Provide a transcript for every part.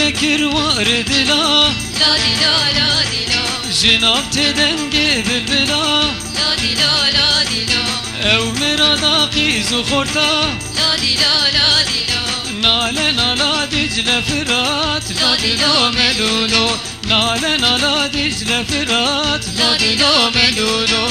بکر وارد لا لا دی لا لا دی لا جناب تدنگی بلبلا لا دی لا لا دی لا او مرادا قیزو خورتا لا دی لا لا دی لا ناله نالا دجله فرات لا دلو ملولو ناله نالا دجله فرات لا دلو ملولو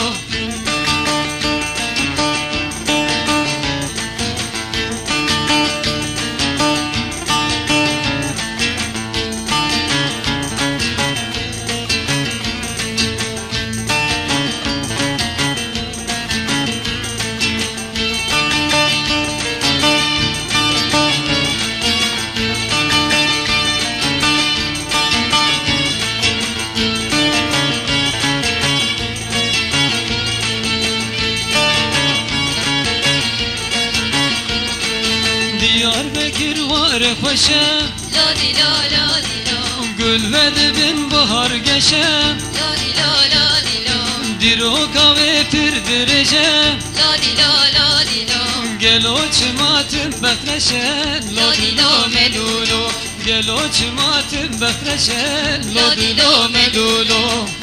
Diyar Bekir var paşa لا دی لا لا دی لا Gül ve dibin bahar geçe لا دی لا لا دی لا Diro kahve pirdirece لا دی لا لا دی لا Gel o çımatın bekreşe Lo dilo melulo Gel o çımatın bekreşe Lo dilo melulo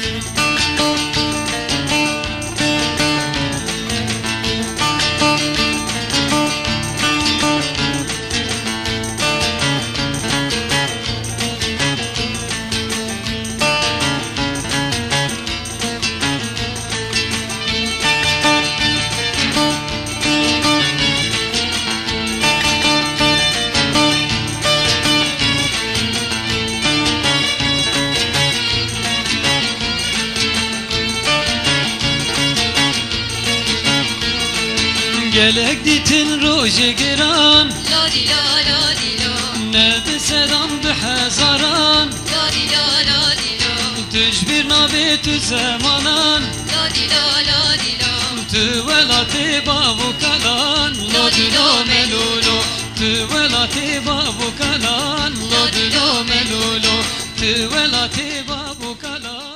Gelek ditin roje giran لا دی لا لا دی لا Nedi selam bihazaran لا دی لا لا دی لا Tücbir nabi tü zemanan لا دی لا لا دی لا Tü velati babu kalan Lo dilo melulo Tü velati babu kalan Lo dilo melulo Tü velati babu kalan